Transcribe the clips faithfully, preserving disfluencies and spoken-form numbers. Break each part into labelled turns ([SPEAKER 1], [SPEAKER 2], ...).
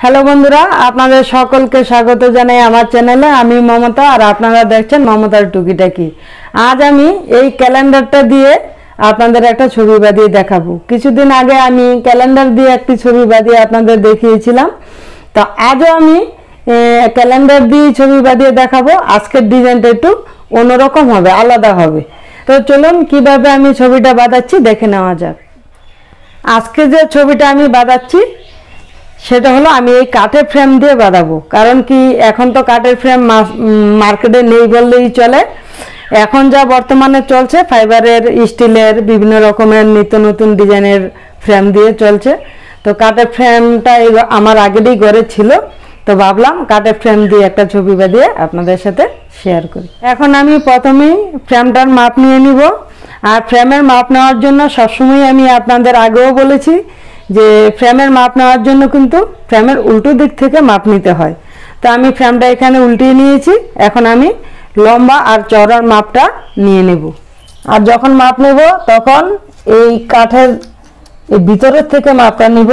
[SPEAKER 1] Hello বন্ধুরা, আপনাদের সকলকে স্বাগত জানাই আমার চ্যানেলে। আমি মমতা আর আপনারা দেখছেন মমতার টুকিটাকি। আজ আমি এই ক্যালেন্ডারটা দিয়ে আপনাদের একটা ছবি বাঁধিয়ে দেখাবো। কিছুদিন আগে আমি ক্যালেন্ডার দিয়ে একটি ছবি বাঁধিয়ে আপনাদের দেখিয়েছিলাম, তো আজও আমি ক্যালেন্ডার দিয়ে ছবি বাঁধিয়ে দেখাবো। আজকের ডিজাইনটা একটু অন্যরকম হবে, আলাদা হবে। তো চলুন কিভাবে আমি ছবিটা বাঁধাচ্ছি দেখে নেওয়া যাক। আজকে যে ছবিটা আমি বাঁধাচ্ছি সেটা হলো আমি এই কাঠের ফ্রেম দিয়ে বাঁধাবো। কারণ কি, এখন তো কাঠের ফ্রেম মার্কেটে নেই বললেই চলে। এখন যা বর্তমানে চলছে ফাইবারের, স্টিলের, বিভিন্ন রকমের নিত্য নতুন ডিজাইনের ফ্রেম দিয়ে চলছে। তো কাঠের ফ্রেমটা আমার আগেরই ঘরে ছিল, তো ভাবলাম কাঠের ফ্রেম দিয়ে একটা ছবি বাঁধিয়ে আপনাদের সাথে শেয়ার করি। এখন আমি প্রথমেই ফ্রেমটার মাপ নিয়ে নিব। আর ফ্রেমের মাপ নেওয়ার জন্য সবসময় আমি আপনাদের আগেও বলেছি যে ফ্রেমের মাপ নেওয়ার জন্য কিন্তু ফ্রেমের উল্টো দিক থেকে মাপ নিতে হয়। তো আমি ফ্রেমটা এখানে উল্টিয়ে নিয়েছি। এখন আমি লম্বা আর চওড়ার মাপটা নিয়ে নেব। আর যখন মাপ নেব তখন এই কাঠের এই ভিতরের থেকে মাপটা নিব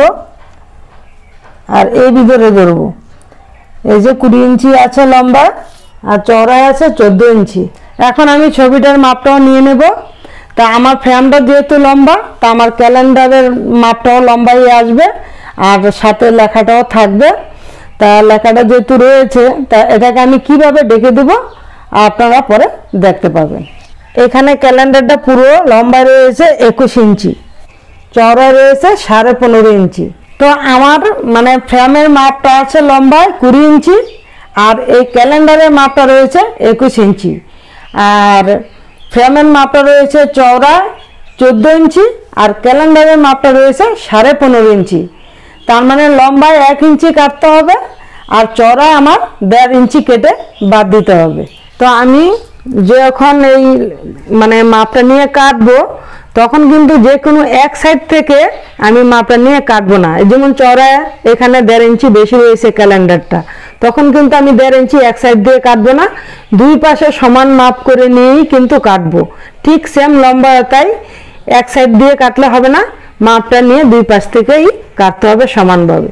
[SPEAKER 1] আর এই ভিতরে ধরব। এই যে কুড়ি ইঞ্চি আছে লম্বা আর চওড়ায় আছে চোদ্দ ইঞ্চি। এখন আমি ছবিটার মাপটাও নিয়ে নেব। তা আমার ফ্রেমটা যেহেতু লম্বা, তা আমার ক্যালেন্ডারের মাপটাও লম্বাই আসবে আর সাথে লেখাটাও থাকবে। তা লেখাটা যেহেতু রয়েছে, তা এটাকে আমি কিভাবে ডেকে দেব আপনারা পরে দেখতে পাবেন। এখানে ক্যালেন্ডারটা পুরো লম্বা রয়েছে একুশ ইঞ্চি, চওড়া রয়েছে সাড়ে পনেরো ইঞ্চি। তো আমার মানে ফ্রেমের মাপটা আছে লম্বায় কুড়ি ইঞ্চি আর এই ক্যালেন্ডারের মাপটা রয়েছে একুশ ইঞ্চি। আর ফ্রেমের মাপটা রয়েছে চওড়ায় চোদ্দো ইঞ্চি আর ক্যালেন্ডারের মাপটা রয়েছে সাড়ে পনেরো ইঞ্চি। তার মানে লম্বায় এক ইঞ্চি কাটতে হবে আর চওড়ায় আমার দেড় ইঞ্চি কেটে বাদ দিতে হবে। তো আমি যখন এই মানে মাপটা নিয়ে কাটবো তখন কিন্তু যে কোনো এক সাইড থেকে আমি মাপটা নিয়ে কাটবো না। যেমন চওড়ায় এখানে দেড় ইঞ্চি বেশি রয়েছে ক্যালেন্ডারটা, তখন কিন্তু আমি দেড় ইঞ্চি এক সাইড দিয়ে কাটবো না, দুই পাশে সমান মাপ করে নিয়েই কিন্তু কাটবো। ঠিক সেম লম্বা, তাই এক সাইড দিয়ে কাটলে হবে না, মাপটা নিয়ে দুই পাশ থেকেই কাটতে হবে সমানভাবে।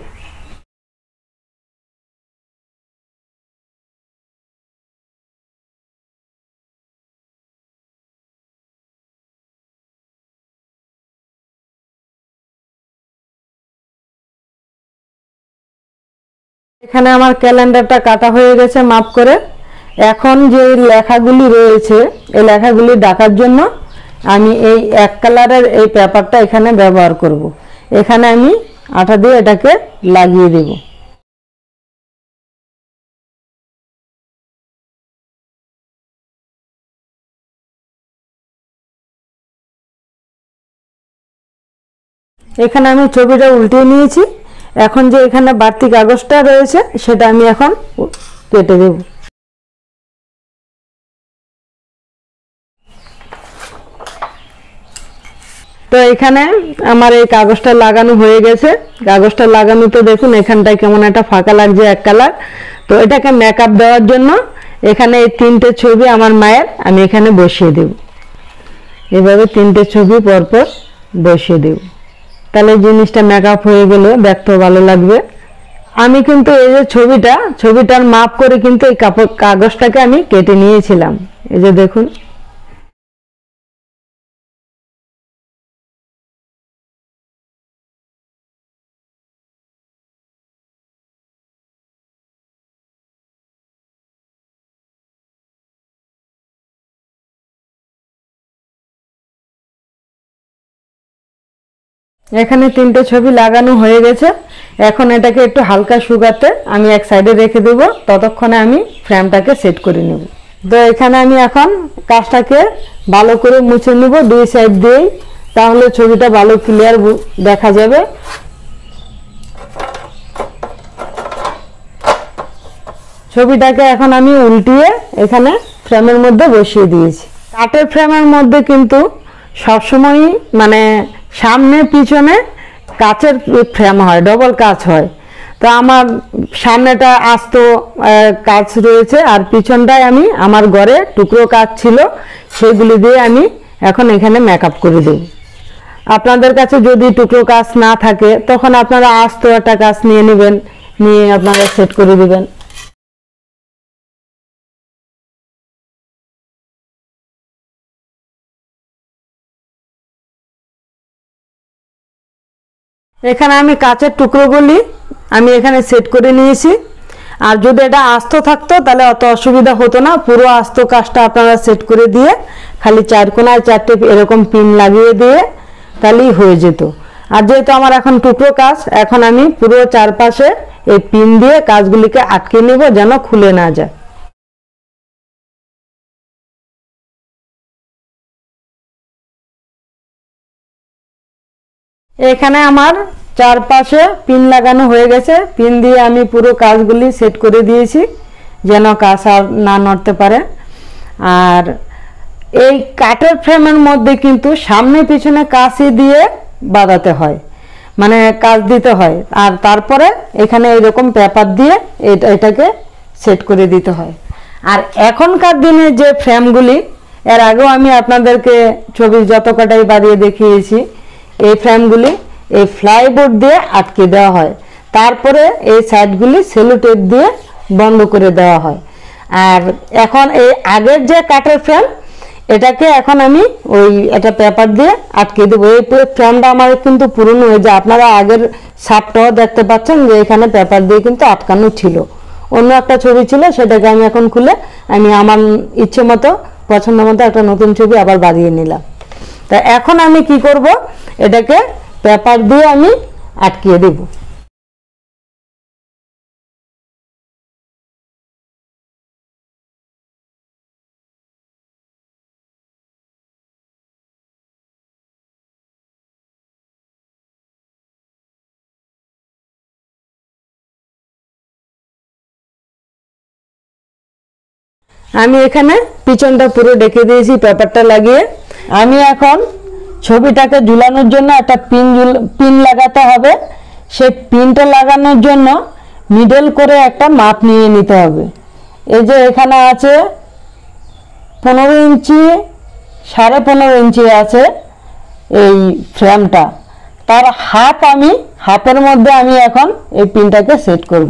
[SPEAKER 1] এখানে আমার ক্যালেন্ডারটা কাটা হয়ে গেছে মাপ করে। এখন যে লেখাগুলি রয়েছে এই লেখাগুলি ঢাকার জন্য আমি এই এক কালারের এই পেপারটা এখানে ব্যবহার করব। এখানে আমি আঠা দিয়ে এটাকে লাগিয়ে দেব। এখানে আমি ছবিটা উল্টিয়ে নিয়েছি। এখন যে এখানে বাড়তি কাগজটা রয়েছে সেটা আমি এখন কেটে দেব। তো এখানে আমার এই কাগজটা লাগানো হয়ে গেছে। কাগজটা লাগানো তো দেখুন এখানটায় কেমন একটা ফাঁকা লাগছে এক কালার। তো এটাকে মেকআপ দেওয়ার জন্য এখানে এই তিনটে ছবি আমার মায়ের আমি এখানে বসিয়ে দেব। এভাবে তিনটে ছবি পরপর বসিয়ে দেব, তাহলে জিনিসটা মেকআপ হয়ে গেলে দেখতেও ভালো লাগবে। আমি কিন্তু এই যে ছবিটা ছবিটার মাপ করে কিন্তু এই কাপড় কাগজটাকে আমি কেটে নিয়েছিলাম। এই যে দেখুন, এখানে তিনটে ছবি লাগানো হয়ে গেছে। এখন এটাকে একটু হালকা শুকাতে আমি এক সাইডে রেখে দেব, ততক্ষণে আমি ফ্রেমটাকে সেট করে নেব। তো এখানে আমি এখন কাজটাকে ভালো করে মুছে নেব দুই সাইড দিয়েই, তাহলে ছবিটা ভালো ক্লিয়ার দেখা যাবে। ছবিটাকে এখন আমি উল্টিয়ে এখানে ফ্রেমের মধ্যে বসিয়ে দিয়েছি। কাঠের ফ্রেমের মধ্যে কিন্তু সবসময়ই মানে সামনে পিছনে কাচের ফ্রেম হয়, ডবল কাচ হয়। তো আমার সামনেটা আস্ত কাচ রয়েছে আর পিছনটায় আমি আমার ঘরে টুকরো কাচ ছিল, সেগুলি দিয়ে আমি এখন এখানে মেকআপ করে দেব। আপনাদের কাছে যদি টুকরো কাচ না থাকে তখন আপনারা আস্ত একটা কাচ নিয়ে নেবেন, নিয়ে আপনারা সেট করে দিবেন। এখানে আমি কাচের টুকরোগুলি আমি এখানে সেট করে নিয়েছি। আর যদি এটা আস্ত থাকতো তাহলে অত অসুবিধা হতো না, পুরো আস্ত কাজটা আপনারা সেট করে দিয়ে খালি চার কোনায় চারটে এরকম পিন লাগিয়ে দিয়ে তাহলেই হয়ে যেত। আর যেহেতু আমার এখন টুকরো কাজ, এখন আমি পুরো চারপাশে এই পিন দিয়ে কাজগুলিকে আটকে নেব যেন খুলে না যায়। এখানে আমার চারপাশে পিন লাগানো হয়ে গেছে, পিন দিয়ে আমি পুরো কাজগুলি সেট করে দিয়েছি যেন কাজ আর না নড়তে পারে। আর এই কাঠের ফ্রেমের মধ্যে কিন্তু সামনে পিছনে কাঁচি দিয়ে বাঁধাতে হয়, মানে কাজ দিতে হয়। আর তারপরে এখানে এইরকম পেপার দিয়ে এটা এটাকে সেট করে দিতে হয়। আর এখনকার দিনে যে ফ্রেমগুলি, এর আগেও আমি আপনাদেরকে ছবি যত কটাই বাড়িয়ে দেখিয়েছি, এই ফ্রেমগুলি এই ফ্লাইবোর্ড দিয়ে আটকে দেওয়া হয়, তারপরে এই সাইডগুলি সেলো টেপ দিয়ে বন্ধ করে দেওয়া হয়। আর এখন এই আগের যে কাঠের ফ্রেম, এটাকে এখন আমি ওই একটা পেপার দিয়ে আটকে দেবো। এই ফ্রেমটা আমার কিন্তু পুরনো হয়ে যায়, আপনারা আগের সাপটাও দেখতে পাচ্ছেন যে এখানে পেপার দিয়ে কিন্তু আটকানো ছিল, অন্য একটা ছবি ছিল, সেটাকে আমি এখন খুলে আমি আমার ইচ্ছে মতো পছন্দ মতো একটা নতুন ছবি আবার বাঁধিয়ে নিলাম। তা এখন আমি কি করব, এটাকে পেপার দিয়ে আমি আটকিয়ে দেব। আমি এখানে পিছনটা পুরো ডেকে দিয়েছি পেপারটা লাগিয়ে। আমি এখন ছবিটাকে ঝুলানোর জন্য একটা পিন পিন লাগাতে হবে। সেই পিনটা লাগানোর জন্য মিডল করে একটা মাপ নিয়ে নিতে হবে। এই যে এখানে আছে পনেরো ইঞ্চি, সাড়ে পনেরো ইঞ্চি আছে এই ফ্রেমটা, তার হাফ আমি হাফের মধ্যে আমি এখন এই পিনটাকে সেট করব।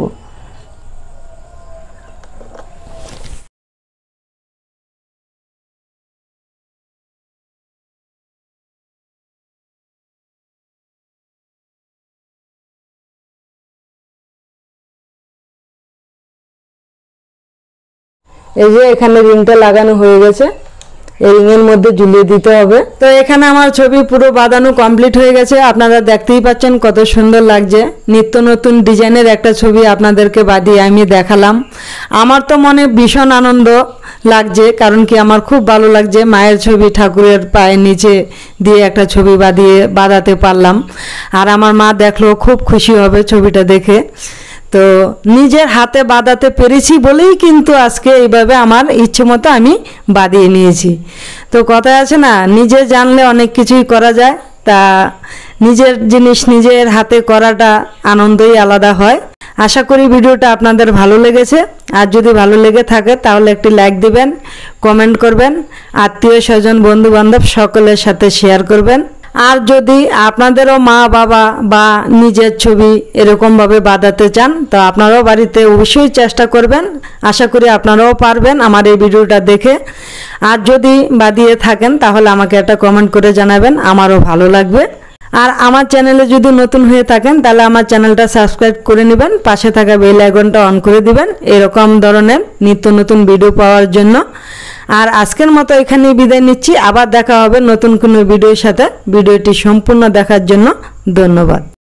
[SPEAKER 1] এই যে এখানে রিংটা লাগানো হয়ে গেছে, এই রিংয়ের মধ্যে ঝুলিয়ে দিতে হবে। তো এখানে আমার ছবি পুরো বাঁধানো কমপ্লিট হয়ে গেছে, আপনারা দেখতেই পাচ্ছেন কত সুন্দর লাগছে। নিত্য নতুন ডিজাইনের একটা ছবি আপনাদেরকে বাঁধিয়ে আমি দেখালাম। আমার তো মনে ভীষণ আনন্দ লাগছে, কারণ কি আমার খুব ভালো লাগছে মায়ের ছবি ঠাকুরের পায়ের নিচে দিয়ে একটা ছবি বাঁধিয়ে বাঁধাতে পারলাম। আর আমার মা দেখলো খুব খুশি হবে ছবিটা দেখে। তো নিজের হাতে বাঁধাতে পেরেছি বলেই কিন্তু আজকে এইভাবে আমার ইচ্ছে মতো আমি বাঁধিয়ে নিয়েছি। তো কথা আছে না, নিজে জানলে অনেক কিছুই করা যায়, তা নিজের জিনিস নিজের হাতে করাটা আনন্দই আলাদা হয়। আশা করি ভিডিওটা আপনাদের ভালো লেগেছে। আর যদি ভালো লেগে থাকে তাহলে একটি লাইক দিবেন, কমেন্ট করবেন, আত্মীয় স্বজন বন্ধু বান্ধব সকলের সাথে শেয়ার করবেন। আর যদি আপনাদেরও মা বাবা বা নিজের ছবি এরকমভাবে বাঁধাতে চান তো আপনারাও বাড়িতে অবশ্যই চেষ্টা করবেন। আশা করি আপনারাও পারবেন আমার এই ভিডিওটা দেখে। আর যদি বাঁধিয়ে থাকেন তাহলে আমাকে একটা কমেন্ট করে জানাবেন, আমারও ভালো লাগবে। আর আমার চ্যানেলে যদি নতুন হয়ে থাকেন তাহলে আমার চ্যানেলটা সাবস্ক্রাইব করে নেবেন, পাশে থাকা বেল আইকনটা অন করে দিবেন এরকম ধরনের নিত্য নতুন ভিডিও পাওয়ার জন্য। আর আজকের মতো এখানেই বিদায় নিচ্ছি, আবার দেখা হবে নতুন কোনো ভিডিওর সাথে। ভিডিওটি সম্পূর্ণ দেখার জন্য ধন্যবাদ।